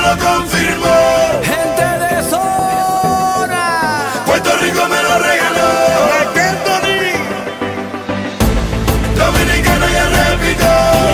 lo confirmó. Gente de zona. Puerto Rico me lo regaló. Dominicana ya repito.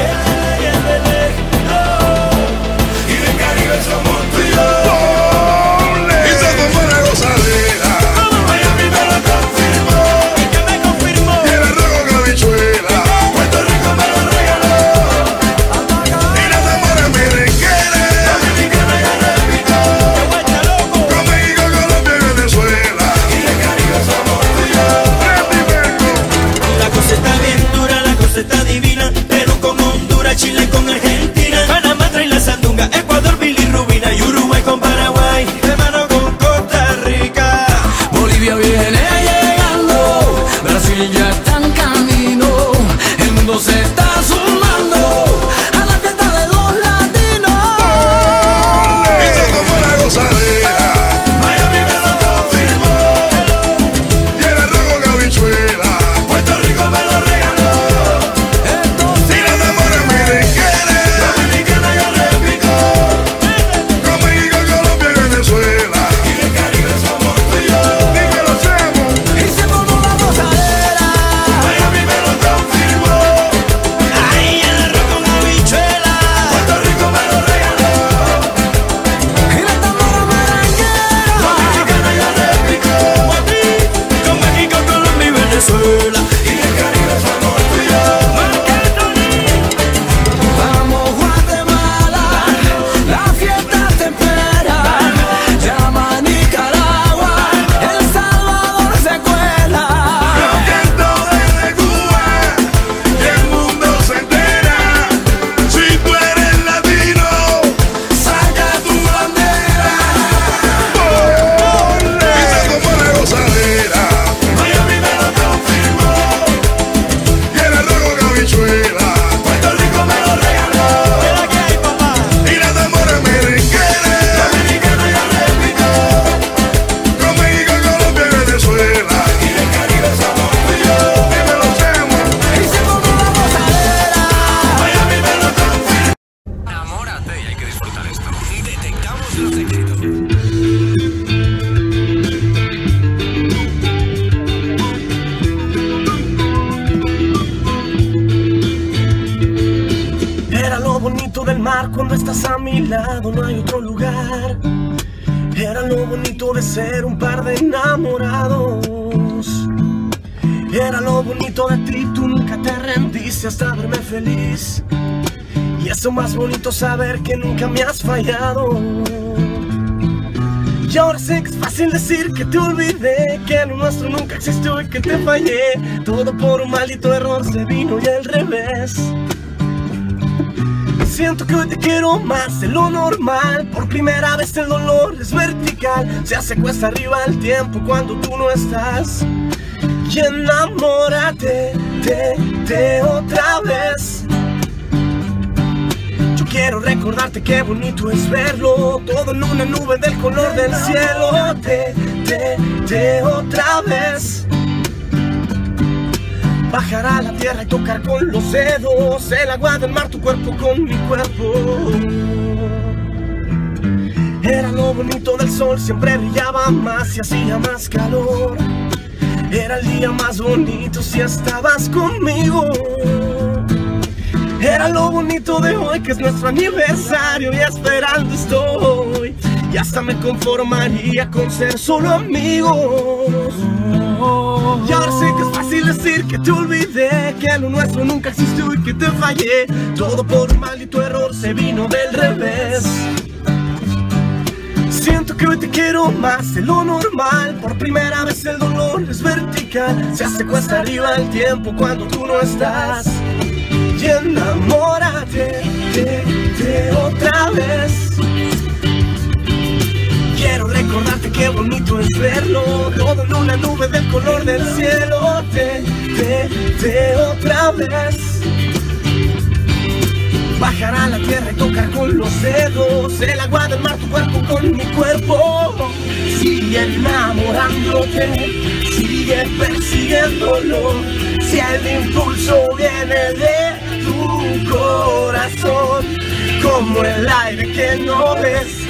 Y del Caribe somos tú y yo. Y se tomó la gozadera. Miami me lo confirmó. ¿Y qué me confirmó? Y el arroz con habichuela. Puerto Rico me lo regaló. Y las amores merengueras. Dominicana ya repito. Con México, Colombia y Venezuela. Y del Caribe somos tú y yo. La cosa está bien dura, la cosa está divina. Perú con Honduras, Chile con Argentina, Panamá trae la sandunga, Ecuador, bilirrubina y Uruguay con Paraguay, hermano con Costa Rica. Bolivia viene llegando, Brasil ya está en camino, el mundo se está sumando a la fiesta de los latinos. Y se tomó la gozadera. Miami me lo confirmó. Y el arroz con habichuela. Puerto Rico me lo regaló. Entonces, Y las amores merengueras. Dominicana ya repito. Con México, Colombia y Venezuela. Y del Caribe somos tú y yo. Dímelo, Chemo. y se formó la gozadera. Miami me lo confirmó. Ay, el arroz con habichuela. Puerto Rico me lo regaló. Y la tambora merenguera. Dominicana ya repito. Con México, Colombia y Venezuela. Y del Caribe somos tú y yo. Vamos Guatemala, la fiesta te espera. Llama a Nicaragua, El Salvador se cuela. Yo canto desde Cuba y el mundo se entera. Si tú eres latino, saca tu bandera. Y se tomó la gozadera. Miami me lo confirmó. Y el arroz con habichuela. Puerto Rico me lo regaló. ¿Qué hay, papá? Y las amores merengueras. Dominicana ya repito. Con México, Colombia y Venezuela. Y del Caribe somos tú y yo. Dímelo, Chemo. Y se formó la gozadera. Miami me lo confirmó. Enamórate y hay que disfrutar esto. Detectamos los secretos. Era lo bonito del mar cuando estás a mi lado, no hay otro lugar. Era lo bonito de ser un par de enamorados. Era lo bonito de ti, tú nunca te rendiste hasta verme feliz. Y es lo más bonito saber que nunca me has fallado. Y ahora sé que es fácil decir que te olvidé, que lo nuestro nunca existió y que te fallé. Todo por un maldito error se vino y al revés. Siento que hoy te quiero más de lo normal. Por primera vez el dolor es vertical. Se hace cuesta arriba el tiempo cuando tú no estás. Y enamórate de otra vez. Yo quiero recordarte qué bonito es verlo, todo en una nube del color del cielo. De otra vez. Bajar a la tierra y tocar con los dedos el agua del mar, tu cuerpo con mi cuerpo. Era lo bonito del sol, siempre brillaba más y hacía más calor. Era el día más bonito si estabas conmigo. Era lo bonito de hoy, que es nuestro aniversario, y esperando estoy. Y hasta me conformaría con ser solo amigos. Y ahora sé que es fácil decir que te olvidé, que lo nuestro nunca existió y que te fallé. Todo por un maldito error se vino del revés. Siento que hoy te quiero más de lo normal. Por primera vez el dolor es vertical. Se hace cuesta arriba el tiempo cuando tú no estás. Y enamórate de otra vez. Quiero recordarte qué bonito es verlo, todo en una nube del color del cielo. De otra vez. Bajar a la tierra y tocar con los dedos el agua del mar, tu cuerpo con mi cuerpo. Sigue enamorándote, sigue persiguiéndolo. Si el impulso viene de tu corazón, como el aire que no ves,